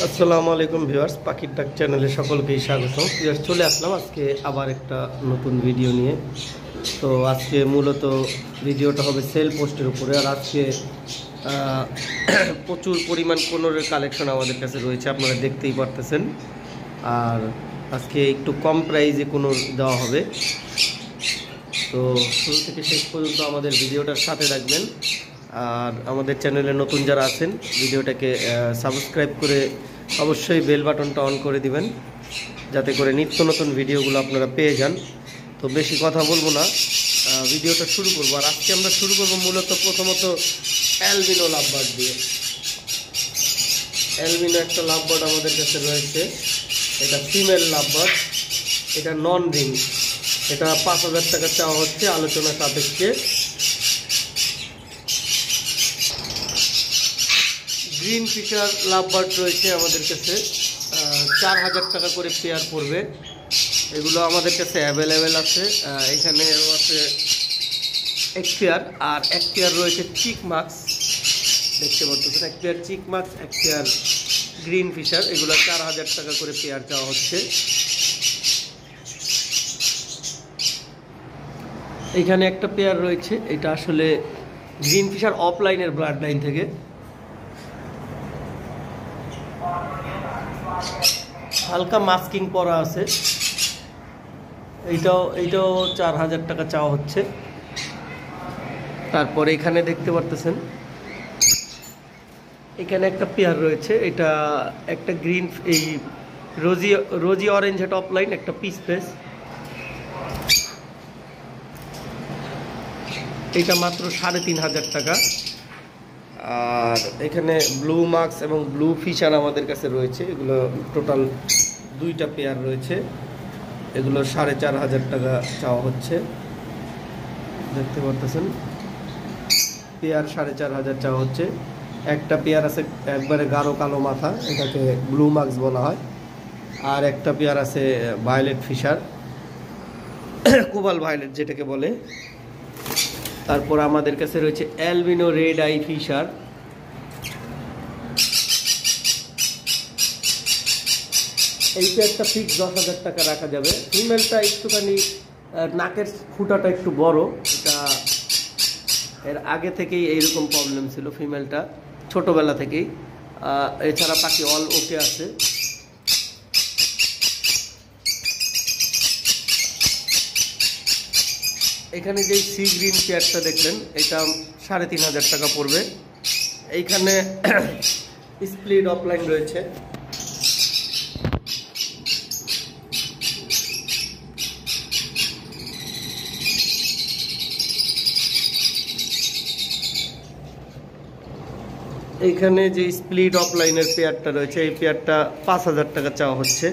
আসসালামু আলাইকুম ভিউয়ার্স, পাখির ডাক চ্যানেলে সকলকেই স্বাগতম। ভিউয়ার্স, চলে আসলাম আজকে আবার একটা নতুন ভিডিও নিয়ে। তো আজকে মূলত ভিডিওটা হবে সেল পোস্টের উপরে। আর আজকে প্রচুর পরিমাণ কোনোরের কালেকশন আমাদের কাছে রয়েছে, আপনারা দেখতেই পারতেছেন। আর আজকে একটু কম প্রাইসে কোনোর দেওয়া হবে। তো শুরু থেকে শেষ পর্যন্ত আমাদের ভিডিওটার সাথে রাখবেন। আর আমাদের চ্যানেলে নতুন যারা আছেন ভিডিওটাকে সাবস্ক্রাইব করে অবশ্যই বেল বাটনটা অন করে দিবেন, যাতে করে নিত্য নতুন ভিডিওগুলো আপনারা পেয়ে যান। তো বেশি কথা বলবো না, ভিডিওটা শুরু করবো। আর আজকে আমরা শুরু করবো মূলত প্রথমত অ্যালবিনো লাভবার্ড দিয়ে। অ্যালবিনো একটা লাভবার্ড আমাদের কাছে রয়েছে, এটা ফিমেল লাভবার্ড, এটা নন রিং। এটা ৫,০০০ টাকা চাওয়া হচ্ছে আলোচনা সাপেক্ষে। গ্রিন ফিশার লাভবার্ড রয়েছে আমাদের কাছে, ৪,০০০ টাকা করে পেয়ার পড়বে। এগুলো আমাদের কাছে অ্যাভেলেবেল আছে। এখানেও আছে এক পেয়ার, আর এক পেয়ার রয়েছে চিক মাক্স, দেখতে পাচ্ছেন। এক পেয়ার চিক মাক্স, এক পেয়ার গ্রিন ফিশার। এগুলো ৪,০০০ টাকা করে পেয়ার চাওয়া হচ্ছে। এখানে একটা পেয়ার রয়েছে, এটা আসলে গ্রিন ফিশার অফলাইনের ব্লাড লাইন থেকে। হালকা মাস্কিং করা আছে। এইটাও ৪,০০০ টাকা চাওয়া হচ্ছে। তারপরে এখানে দেখতে পারতেছেন, এখানে একটা পেয়ার রয়েছে, এটা একটা গ্রিন, এই রোজি অরেঞ্জ হেড অফলাইন, একটা পিস ফেস। এটা মাত্র ৩,৫০০ টাকা। আর এখানে ব্লু মাক্স এবং ব্লু ফিশার আমাদের কাছে রয়েছে। এগুলো টোটাল 2টা পেয়ার রয়েছে। এগুলো ৪,৫০০ টাকা চাওয়া হচ্ছে, দেখতে পারতেছেন। পেয়ার ৪,৫০০ চাওয়া হচ্ছে। একটা পেয়ার আছে একবারে গাঢ় কালো মাথা, এটাকে ব্লু মাক্স বলা হয়। আর একটা পেয়ার আছে ভায়োলেট ফিশার, কোবাল ভায়োলেট যেটাকে বলে। তারপর আমাদের কাছে রয়েছে অ্যালবিনো রেড আই ফিশার। এই পেয়ারটা ফিক্স ১০,০০০ টাকা রাখা যাবে। ফিমেলটা একটুখানি নাকের ফুটাটা একটু বড়, এটা এর আগে থেকেই এইরকম প্রবলেম ছিল ফিমেলটা, ছোটোবেলা থেকেই। এছাড়া পাখি অল ওকে আছে। এখানে যে সি গ্রিন পেয়ারটা দেখলেন, এটা ৩,৫০০ টাকা পড়বে। এইখানে স্প্লিট অফলাইন রয়েছে। এইখানে যে স্প্লিট অফলাইনের পেয়ারটা রয়েছে, এই পেয়ারটা ৫,০০০ টাকা চাওয়া হচ্ছে।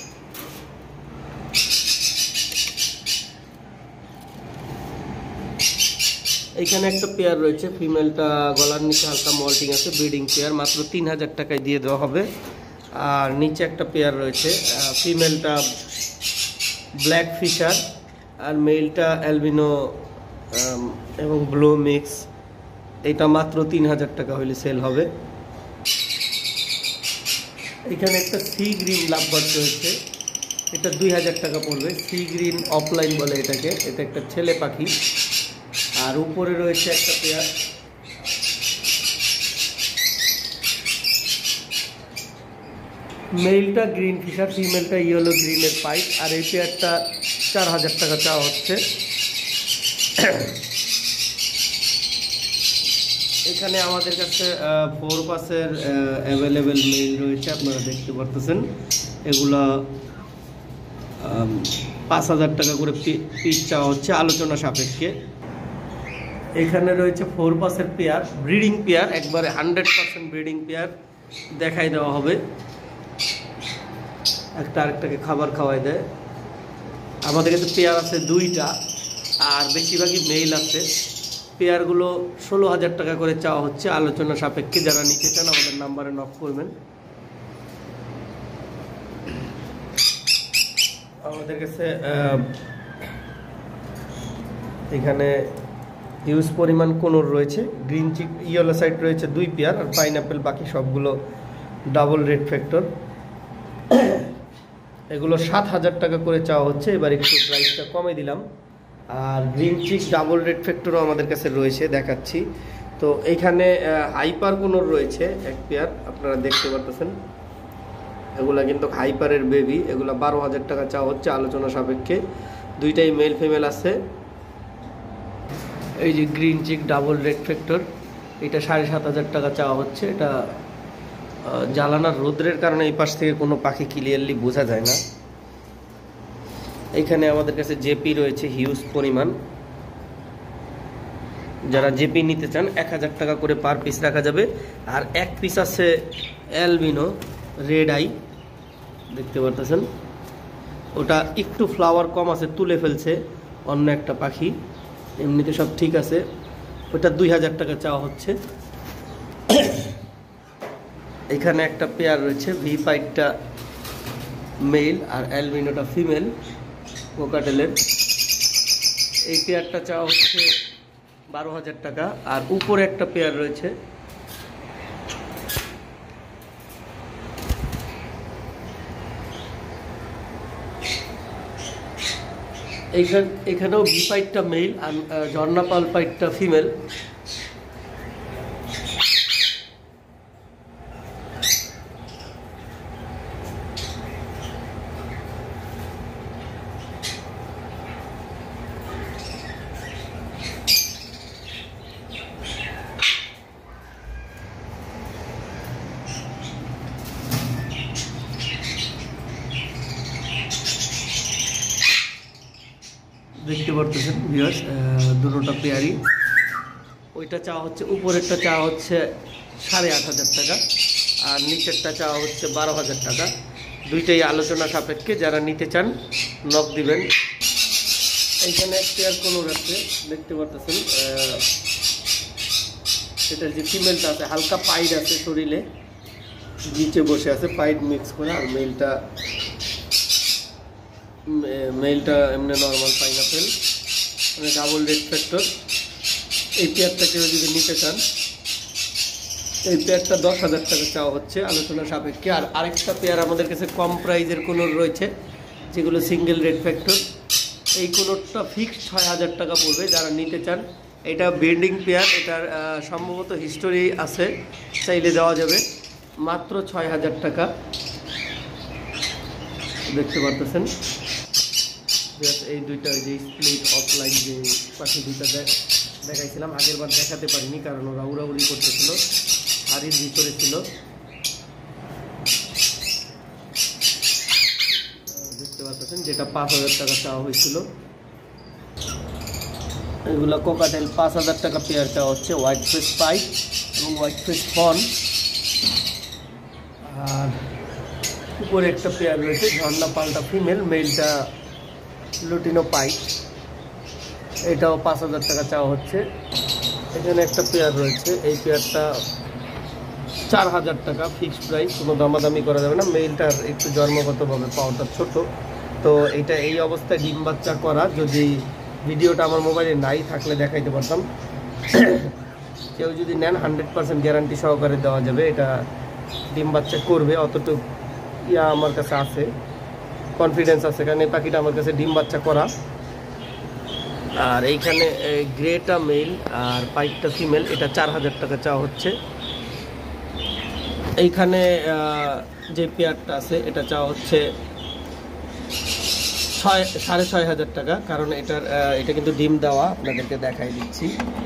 এখানে একটা পেয়ার রয়েছে, ফিমেলটা গলার নিচে হালকা মল্টিং আছে, ব্রিডিং পেয়ার, মাত্র ৩,০০০ টাকায় দিয়ে দেওয়া হবে। আর নিচে একটা পেয়ার রয়েছে, ফিমেলটা ব্ল্যাক ফিশার আর মেলটা অ্যালবিনো এবং ব্লু মিক্স। এটা মাত্র ৩,০০০ টাকা হলে সেল হবে। এখানে একটা সি গ্রিন লাভবার্ড রয়েছে, এটা ২,০০০ টাকা পড়বে। সি গ্রিন অফলাইন বলে এটাকে, এটা একটা ছেলে পাখি। আর উপরে রয়েছে একটা পেয়ার, মেলটা গ্রিন ফিশার, ফিমেলটা ইয়েলো গ্রিনের পাইপ। আর এই পেয়ারটা ৪,০০০ টাকা চাওয়া হচ্ছে। এখানে আমাদের কাছে 4 পাসের অ্যাভেলেবেল মেল রয়েছে, আপনারা দেখতে পারতেছেন। এগুলা ৫,০০০ টাকা করে পিস চাওয়া হচ্ছে আলোচনা সাপেক্ষে। এখানে রয়েছে 4 পাসের পেয়ার, ব্রিডিং পেয়ার, একবারে 100% ব্রিডিং পেয়ার দেখাই দেওয়া হবে। একটা আরেকটাকে খাবার খাওয়াই দেয়। আমাদের কাছে পেয়ার আছে 2টা, আর বেশিরভাগই মেল আছে। পেয়ারগুলো ১৬,০০০ টাকা করে চাওয়া হচ্ছে আলোচনা সাপেক্ষে। যারা নিতে চান আমাদের নাম্বারে নক করবেন। আমাদের কাছে এখানে হিউজ পরিমাণ কোনোর রয়েছে। গ্রিন চিক ইয়েলো সাইড রয়েছে 2 পেয়ার, আর পাইনাপেল বাকি সবগুলো ডাবল রেড ফ্যাক্টর। এগুলো 7,000 টাকা করে চাওয়া হচ্ছে, এবার একটু প্রাইসটা কমে দিলাম। আর গ্রিন চিক ডাবল রেড ফ্যাক্টরও আমাদের কাছে রয়েছে, দেখাচ্ছি। তো এইখানে হাইপার কোনোর রয়েছে এক পেয়ার, আপনারা দেখতে পারতেছেন। এগুলা কিন্তু হাইপারের বেবি, এগুলা 12,000 টাকা চাওয়া হচ্ছে আলোচনা সাপেক্ষে। দুইটাই মেল ফিমেল আছে। এই যে green cheek double red factor, এটা 7,500 টাকা চাওয়া হচ্ছে। এটা জ্বালানার রোদ্রের কারণে এই পাশ থেকে কোনো পাখি ক্লিয়ারলি বোঝা যায় না। এখানে আমাদের কাছে জেপি রয়েছে হিউজ পরিমাণ। যারা জেপি নিতে চান 1,000 টাকা করে পার পিস রাখা যাবে। আর এক পিস আছে অ্যালবিনো রেড আই, দেখতে পারতেছেন। ওটা একটু ফ্লাওয়ার কম আছে, তুলে ফেলছে অন্য একটা পাখি, এমনিতে সব ঠিক আছে। ওটা 2,000 টাকা চাওয়া হচ্ছে। এখানে একটা পেয়ার রয়েছে, ভি পাইটটা মেল আর অ্যালবিনোটা ফিমেল কোকাটেলের। এই পেয়ারটা চাওয়া হচ্ছে 12,000 টাকা। আর উপরে একটা পেয়ার রয়েছে, এখানেও ভি পাইটটা মেল আর ঝর্ণা পাল পাইটটা ফিমেল। দেখতে পারতেছেন ভিউয়ার্স, দুটোটা পেয়ারই। ওইটা চাওয়া হচ্ছে, উপরেরটা চাওয়া হচ্ছে 8,500 টাকা আর নিচেরটা চাওয়া হচ্ছে 12,000 টাকা। দুইটাই আলোচনা সাপেক্ষে, যারা নিতে চান নক দিবেন। এইখানে এক পেয়ার কোনোর আছে, দেখতে পারতেছেন। সেটার যে ফিমেলটা আছে হালকা পাইড আছে শরীরে, নিচে বসে আছে পাইড মিক্স করে। আর মেলটা এমনি নর্মাল পাইনাপেল, মানে ডাবল রেড ফ্যাক্টর। এই পেয়ারটা কেউ যদি নিতে চান, এই পেয়ারটা 10,000 টাকা চাওয়া হচ্ছে আলোচনা সাপেক্ষে। আর আরেকটা পেয়ার আমাদের কাছে কম প্রাইজের কোনোর রয়েছে, যেগুলো সিঙ্গেল রেড ফ্যাক্টর। এই কোনোরটা ফিক্সড 6,000 টাকা পড়বে যারা নিতে চান। এটা বেন্ডিং পেয়ার, এটার সম্ভবত হিস্টোরি আছে, চাইলে দেওয়া যাবে। মাত্র 6,000 টাকা, দেখতে পারতেছেন। এই দুইটা যে স্প্লিট অফলাইন যে পাখি দুইটা দেখাইছিলাম, আগের বার দেখাতে পারিনি কারণ ওরা উড়াউড়ি করতেছিল, হাড়ির ভিতরে ছিল। দেখতে পাচ্ছেন, যেটা 5,000 টাকা চাওয়া হয়েছিল। এগুলো কোকাটেল 5,000 টাকা পেয়ার চাওয়া হচ্ছে, হোয়াইট ফেস পাইট এবং হোয়াইট ফেস ফন। আর উপরে একটা পেয়ার রয়েছে ঝর্ণা পালটা ফিমেল, মেলটা লুটিনো পাইট, এটাও 5,000 টাকা চাওয়া হচ্ছে। এখানে একটা পেয়ার রয়েছে, এই পেয়ারটা 4,000 টাকা ফিক্সড প্রাইস, কোনো দামাদামি করা যাবে না। মেলটার একটু জন্মগতভাবে পাওয়াটা ছোট, তো এইটা এই অবস্থায় ডিম বাচ্চা করা। যদি ভিডিওটা আমার মোবাইলে নাই থাকলে দেখাইতে পারতাম। কেউ যদি নেন 100% গ্যারান্টি সহকারে দেওয়া যাবে, এটা ডিম বাচ্চা করবে, অতটুকু আমার কাছে আছে, কনফিডেন্স আছে, কারণ এই পাখিটা আমার কাছে ডিম বাচ্চা করা। আর এইখানে গ্রেটা মেল আর পাইটটা ফিমেল, এটা 4,000 টাকা চাওয়া হচ্ছে। এইখানে যে পেয়ারটা আছে এটা চাওয়া হচ্ছে 6,500 টাকা, কারণ এটা কিন্তু ডিম দেওয়া, আপনাদেরকে দেখাই দিচ্ছি।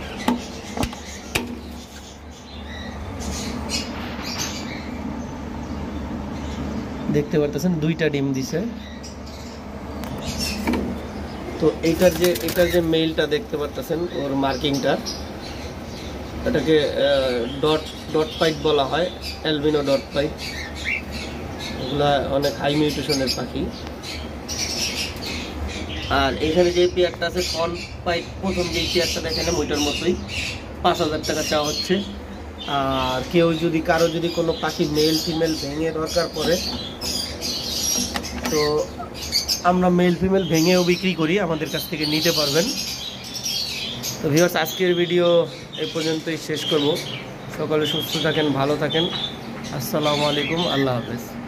দেখতে পারতেছেন দুইটা ডিম দিছে। তো এটার যে মেলটা দেখতে পারতেছেন, ওর মার্কিংটা, এটাকে ডট পাইট বলা হয়, অ্যালবিনো ডট পাইট। এগুলা অনেক হাই মিউটেশনের পাখি। আর এখানে যে পেয়ারটা আছে ফন পাইট, প্রথম যে পেয়ারটা দেখেন ওইটার মতোই 5,000 টাকা চাওয়া হচ্ছে। আর কারো যদি কোনো পাখি মেল ফিমেল ভেঙে দরকার পড়ে, তো আমরা মেল ফিমেল ভেঙেও বিক্রি করি, আমাদের কাছ থেকে নিতে পারবেন। তো ভিউয়ার্স, আজকের ভিডিও এই পর্যন্তই শেষ করব। সকলে সুস্থ থাকেন, ভালো থাকেন। আসসালামু আলাইকুম, আল্লাহ হাফেজ।